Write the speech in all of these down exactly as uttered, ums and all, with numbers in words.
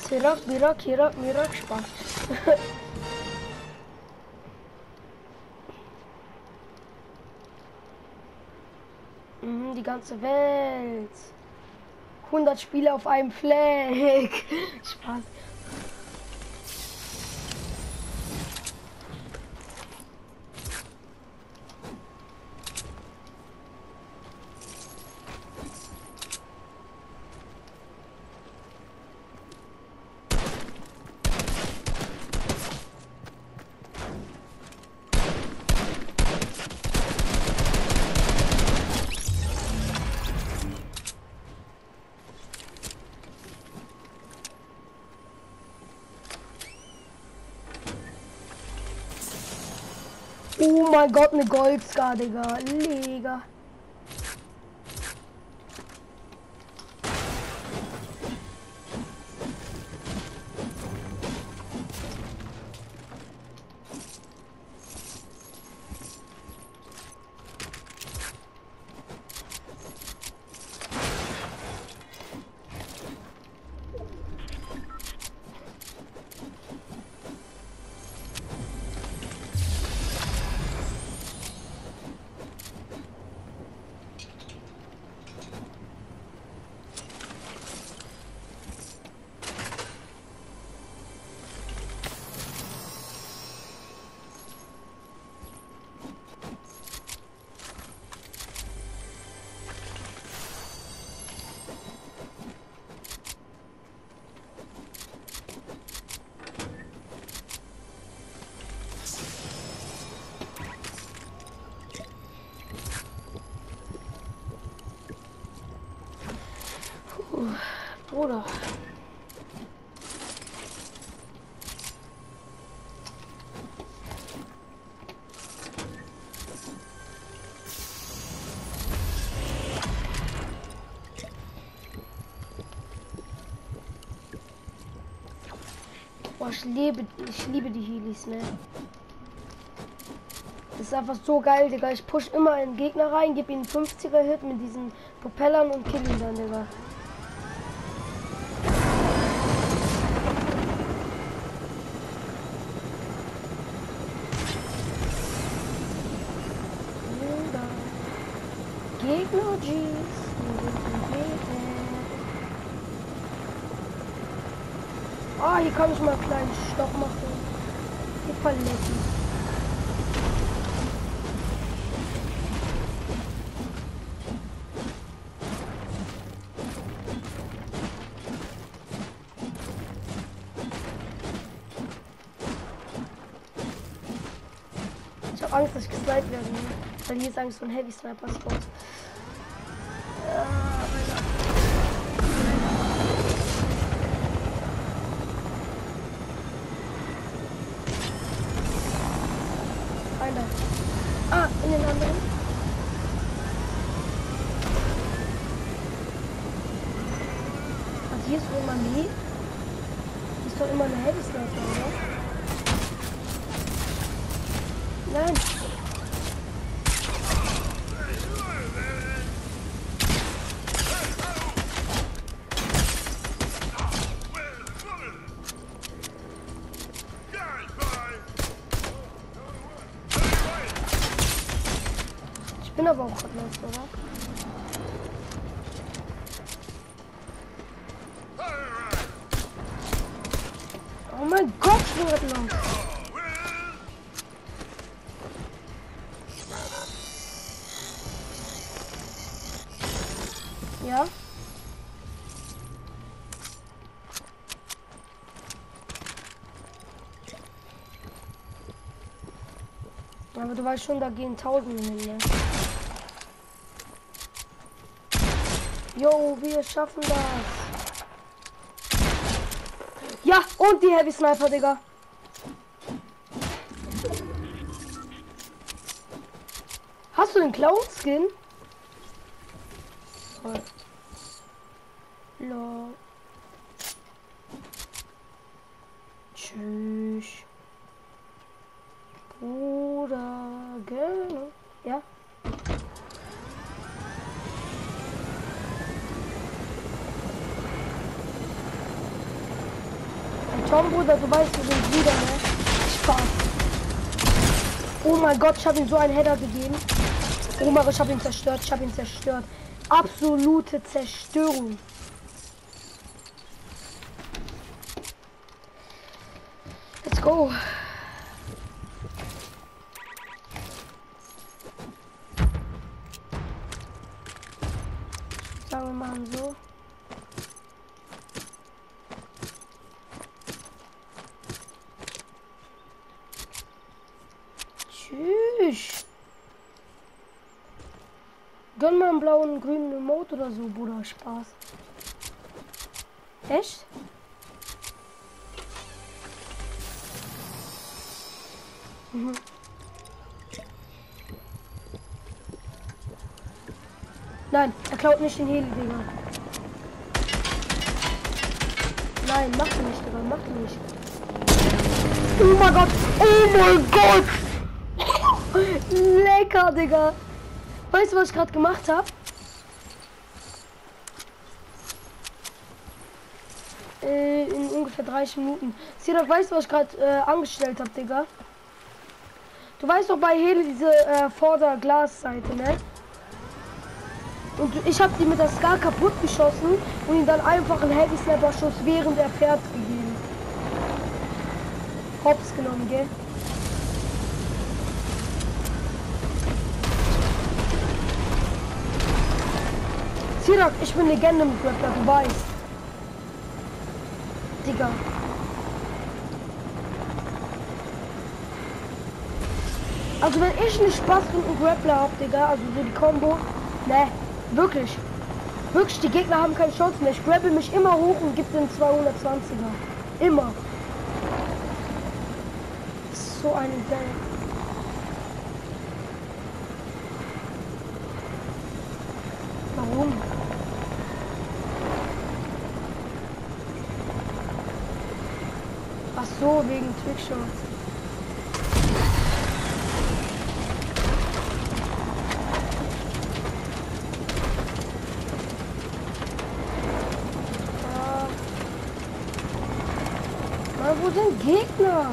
Zirak, Mirak, Hirak, Mirak, Spaß. mhm, die ganze Welt. hundert Spiele auf einem Fleck. Spaß. Oh mein Gott, eine Goldscar, Digga. Liga. Bruder. Boah, ich liebe, ich liebe die Heelys, ne? Das ist einfach so geil, Digga. Ich push immer einen Gegner rein, gebe ihn fünfziger Hit mit diesen Propellern und kill ihn dann, Digga. Gegner, G's. Ah, hier kann ich mal einen kleinen Stopp machen. Die Paletten. Ich habe Angst, dass ich gesniped werde, ne? Weil hier ist Angst von Heavy Sniper Spot. Ja, einer. Ah, in den anderen. Also hier ist wohl mal nie. Ist doch immer eine Heavy Sniper, oder? Nein. Ich bin aber auch gerade los, oder? Oh mein Gott, ich bin gerade los. Ja? Aber du weißt schon, da gehen Tausende hin, ne? Jo, wir schaffen das. Ja, und die Heavy Sniper, Digga. Hast du den Clown-Skin? Toll. Lol. Tschüss. Bruder, genau. Ja. Komm, Bruder, du weißt, wir sind wieder, ne? Spaß. Oh mein Gott, ich habe ihm so einen Header gegeben. Omar, ich habe ihn zerstört, ich habe ihn zerstört. Absolute Zerstörung. Let's go. Sagen wir mal so. Tschüss. Gönn mal einen blauen und grünen Emote oder so, Bruder. Spaß. Echt? Mhm. Nein, er klaut nicht den Heli, Digga. Nein, mach ihn nicht, Digga. Mach ihn nicht. Oh mein Gott. Oh mein Gott. Lecker, Digga. Weißt du, was ich gerade gemacht habe? Äh, in ungefähr dreißig Minuten. Sirak, weißt du, was ich gerade äh, angestellt habe, Digga? Du weißt doch bei Heli diese äh, Vorderglasseite, ne? Und ich habe die mit der Scar kaputt geschossen und ihm dann einfach einen Heavy Snapper Schuss während er fährt gegeben. Hops genommen, gell? Sirak, ich bin Legende mit Grappler, du weißt. Digga. Also wenn ich nicht Spaß und einen Grappler hab, Digga, also so die Combo, ne, wirklich. Wirklich, die Gegner haben keine Chance mehr. Ich grabble mich immer hoch und gebe den zweihundertzwanziger. Immer. Das ist so eine Welt. Warum? Ach so, wegen Trickshots. Wo sind Gegner?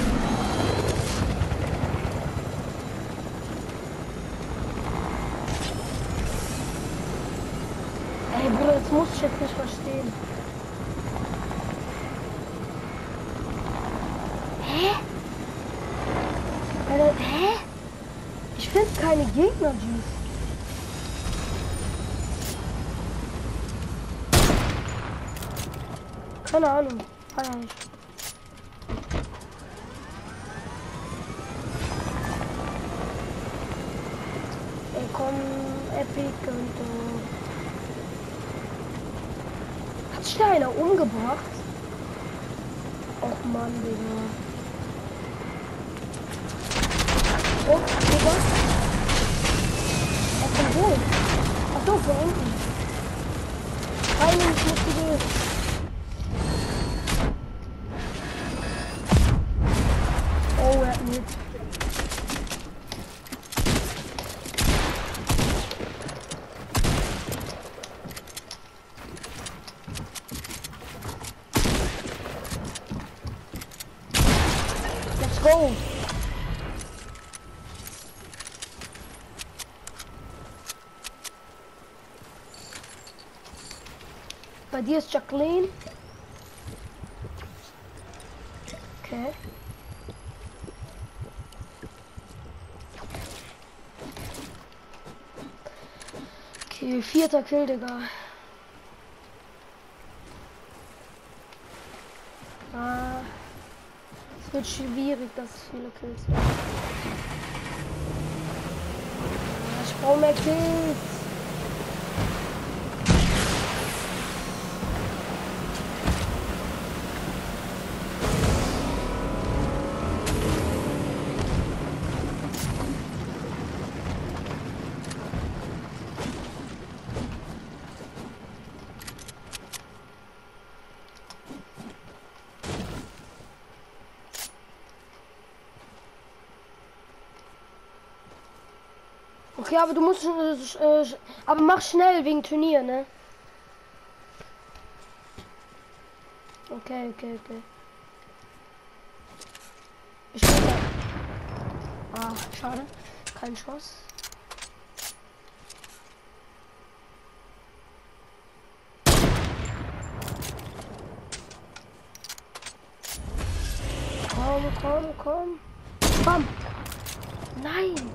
Ey Bruder, das muss ich jetzt nicht verstehen. Hä? Alter, hä? Ich finde keine Gegner, Juice. Keine Ahnung. Feier nicht. Komm, Epic und uh, hat sich da einer umgebracht? Och Mann, Digga. Oh, Digga. Er kommt hoch. Ach so, von unten. Rein ins Lustige. Oh, er hat einen Hit. Go! Bei dir ist Jacqueline. Okay. Okay, vierter Kill, Digga. Ah. Es wird schwierig, dass es viele Kills sind. Ich brauche mehr Kills. Okay, aber du musst, äh, äh, aber mach schnell wegen Turnier, ne? Okay, okay, okay. Schade. Kein Schuss. Komm, komm, komm. Komm. Nein.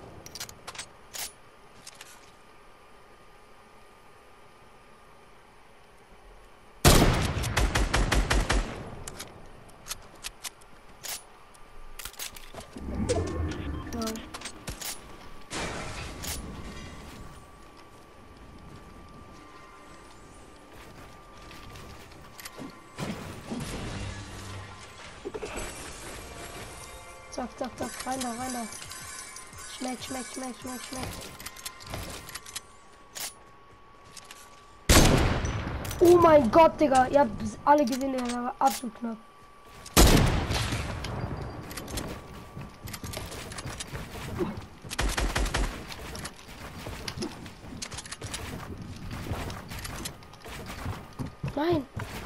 Zack, zack, zack, rein da, rein da. Schmeckt, schmeckt, schmeckt, schmeckt, schmeckt. Oh mein Gott, Digga. Ihr habt alle gesehen, der war absolut knapp. Nein.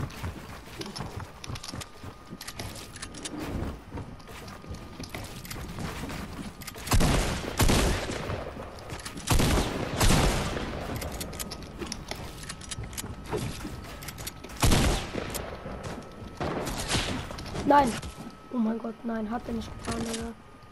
Nein. Oh mein Gott, nein, hat er nicht getan, Digga.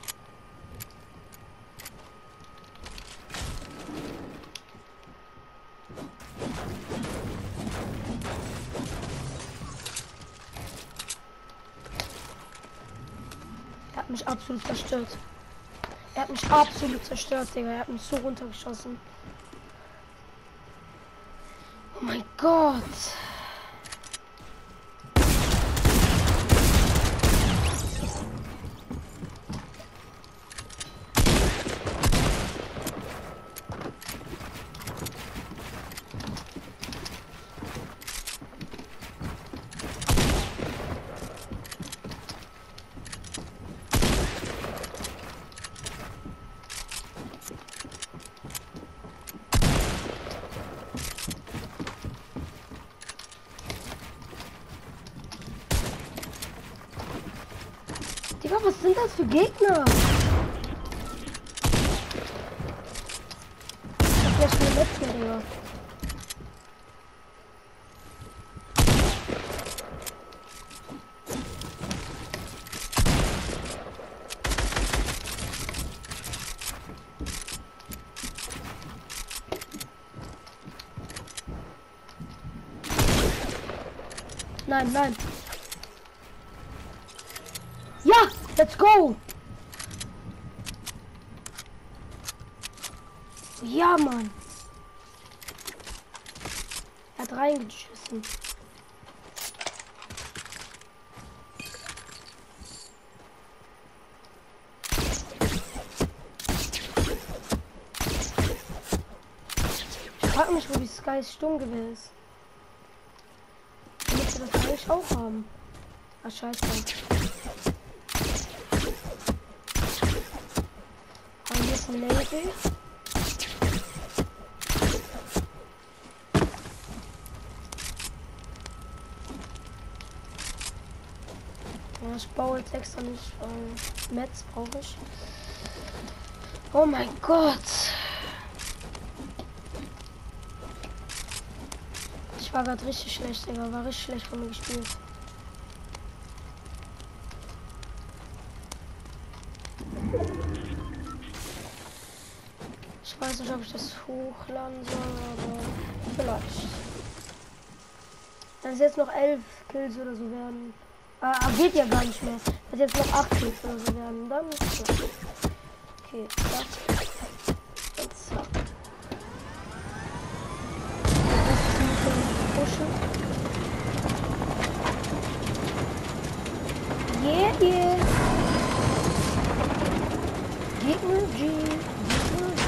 Er hat mich absolut zerstört. Er hat mich absolut zerstört, Digga. Er hat mich so runtergeschossen. Oh mein Gott. Digga, was sind das für Gegner? Ich hab gleich eine letzte, Digga. Nein, nein. Ja, let's go. Ja, Mann. Er hat reingeschissen. Ich frage mich, wo die Sky Sturmgewehr ist. Ich müsste das eigentlich auch haben. Ah, scheiße. Aber hier ist ein Label. Ja, ich baue jetzt extra nicht, weil Metz brauche ich. Oh mein Gott. Ich war gerade richtig schlecht, Digga. War richtig schlecht von mir gespielt. Ich weiß nicht, ob ich das hochladen soll, aber vielleicht. Wenn es jetzt noch elf Kills oder so werden. Ah, geht ja gar nicht mehr. Wenn jetzt noch acht Kills oder so werden, dann ist es so. Okay, zack. Und zack. Yeah, yeah. Gegner G. Gegner G.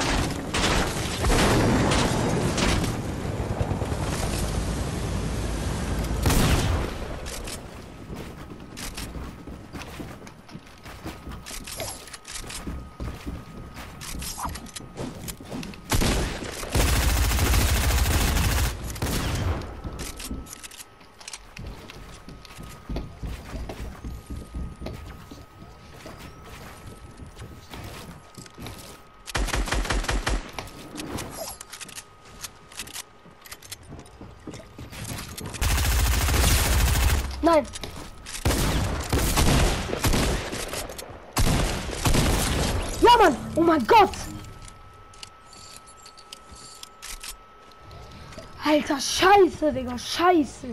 mein Gott! Alter, scheiße, Digga, scheiße.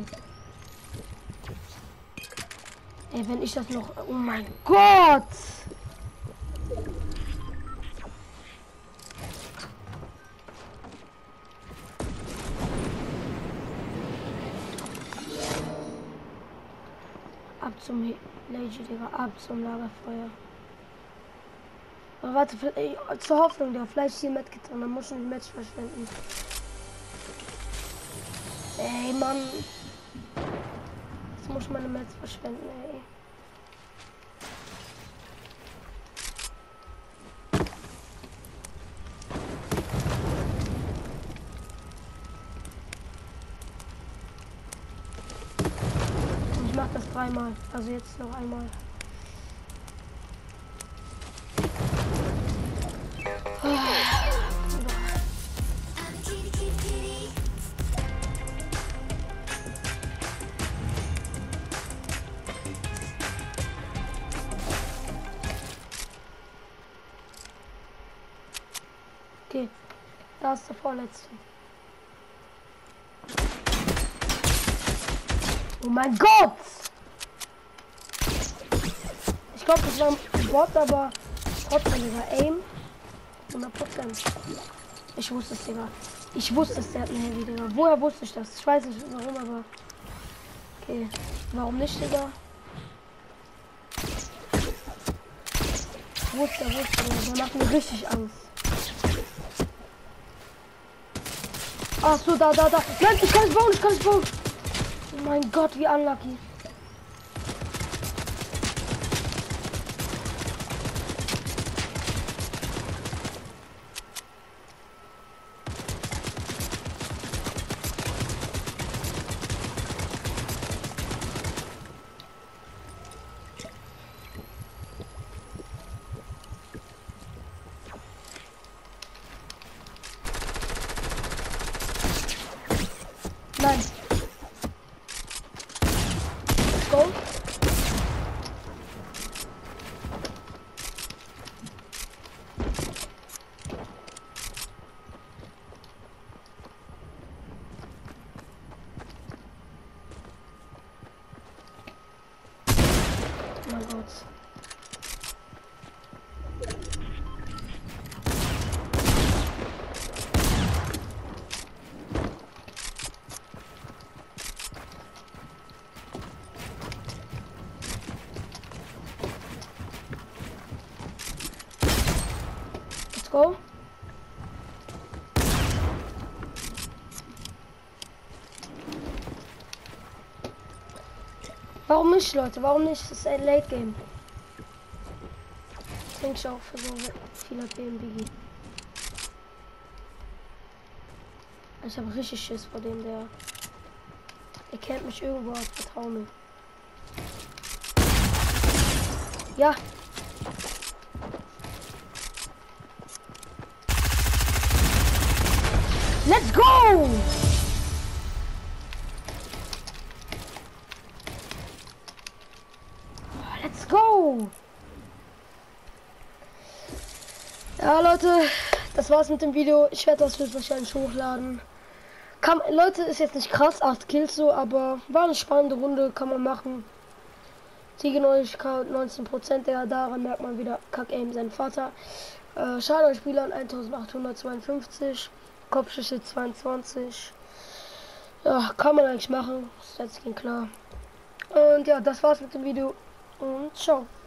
Ey, wenn ich das noch... Oh mein Gott! Ab zum Lady, Digga, ab zum Lagerfeuer. Aber warte, ey, zur Hoffnung, der vielleicht hier mitgetan, dann muss ich ein Match verschwenden. Ey, Mann. Jetzt muss ich meine Match verschwenden, ey. Ich mach das dreimal, also jetzt noch einmal. Okay, da ist der vorletzte. Oh mein Gott! Ich glaube, das war ein Bot, aber trotzdem, Digga. Aim. hundert Prozent. Ich wusste es, Digga. Ich wusste es, der hat ein Heavy, Digga. Woher wusste ich das? Ich weiß nicht warum, aber... Okay. Warum nicht, Digga? Ich wusste, er wusste, Digga. Der macht mir richtig Angst. Ach so, da, da, da. Nein, ich kann es bauen, ich kann es bauen. Oh mein Gott, wie unlucky. Nein. Let's go. Oh mein Gott. Go. Warum nicht, Leute? Warum nicht? Das ist ein Late Game. Das denke ich auch für so viele B M B G. Ich habe richtig Schiss vor dem, der... Er kennt mich irgendwo, vertrau mir. Ja. Let's go! Let's go! Ja, Leute, das war's mit dem Video. Ich werde das wahrscheinlich hochladen. Kann, Leute, ist jetzt nicht krass, acht Kills so, aber war eine spannende Runde, kann man machen. Siegeneuigkeit neunzehn Prozent, der daran merkt man wieder Kack-Aim, sein Vater. Äh, Schaden an Spielern eintausendachthundertzweiundfünfzig. Kopfschüsse zweiundzwanzig. Ja, kann man eigentlich machen. Das ging klar. Und ja, das war's mit dem Video. Und ciao.